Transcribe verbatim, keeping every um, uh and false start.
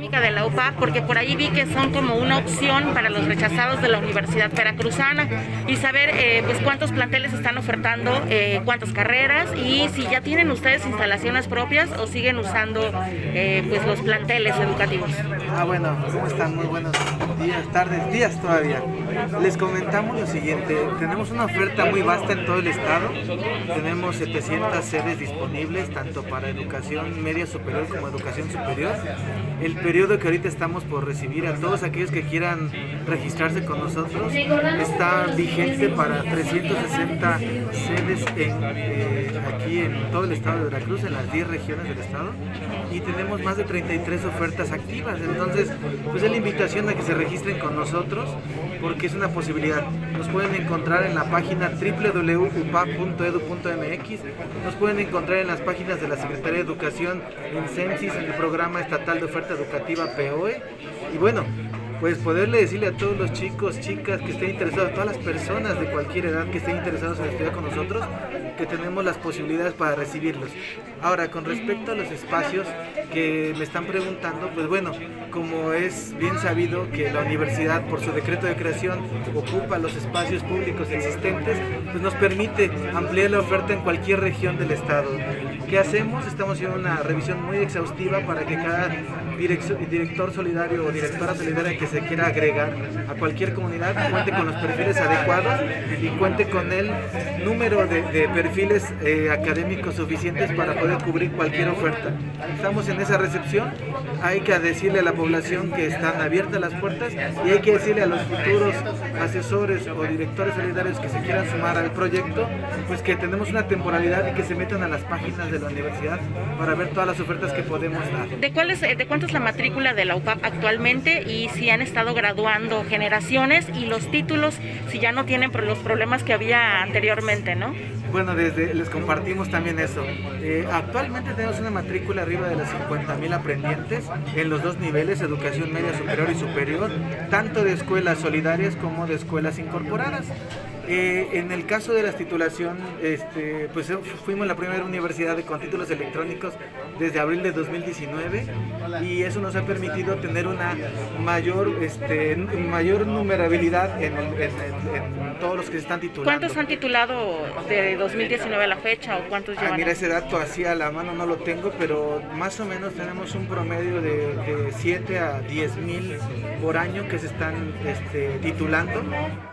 De la U P A P, porque por ahí vi que son como una opción para los rechazados de la Universidad Veracruzana, y saber eh, pues cuántos planteles están ofertando, eh, cuántas carreras, y si ya tienen ustedes instalaciones propias o siguen usando eh, pues los planteles educativos. Ah, bueno, ¿cómo están? Muy buenos días, tardes, días todavía. Les comentamos lo siguiente: tenemos una oferta muy vasta en todo el estado. Tenemos setecientas sedes disponibles, tanto para educación media superior como educación superior. El periodo que ahorita estamos por recibir a todos aquellos que quieran registrarse con nosotros está vigente para trescientas sesenta sedes en, eh, aquí en todo el estado de Veracruz, en las diez regiones del estado, y tenemos más de treinta y tres ofertas activas. Entonces, pues es la invitación a que se registren con nosotros, porque es una posibilidad. Nos pueden encontrar en la página doble u doble u doble u punto u p a p punto edu punto m x, nos pueden encontrar en las páginas de la Secretaría de Educación, en CEMSIS, en el Programa Estatal de Oferta Educativa P O E, y bueno, pues poderle decirle a todos los chicos, chicas que estén interesados, a todas las personas de cualquier edad que estén interesados en estudiar con nosotros, que tenemos las posibilidades para recibirlos. Ahora, con respecto a los espacios que me están preguntando, pues bueno, como es bien sabido que la universidad, por su decreto de creación, ocupa los espacios públicos existentes, pues nos permite ampliar la oferta en cualquier región del estado. ¿Qué hacemos? Estamos haciendo una revisión muy exhaustiva para que cada director solidario o directora solidaria que se quiera agregar a cualquier comunidad cuente con los perfiles adecuados y cuente con el número de, de perfiles eh, académicos suficientes para poder cubrir cualquier oferta. Estamos en esa recepción. Hay que decirle a la población que están abiertas las puertas, y hay que decirle a los futuros asesores o directores solidarios que se quieran sumar al proyecto, pues que tenemos una temporalidad y que se metan a las páginas de la universidad para ver todas las ofertas que podemos dar. ¿De cuál es, de cuánto es la matrícula de la U P A P actualmente, y si han estado graduando generaciones, y los títulos, si ya no tienen los problemas que había anteriormente, ¿no? Bueno, desde les compartimos también eso. Eh, actualmente tenemos una matrícula arriba de los cincuenta mil aprendientes en los dos niveles, educación media superior y superior, tanto de escuelas solidarias como de escuelas incorporadas. Eh, en el caso de la titulación, este, pues fuimos la primera universidad con títulos electrónicos desde abril de dos mil diecinueve, y eso nos ha permitido tener una mayor, este, mayor numerabilidad en, el, en, en, en todos los que se están titulando. ¿Cuántos han titulado de dos mil diecinueve a la fecha, o cuántos llevan? Ah, mira, ese dato así a la mano no lo tengo, pero más o menos tenemos un promedio de, de siete a diez mil por año que se están este, titulando.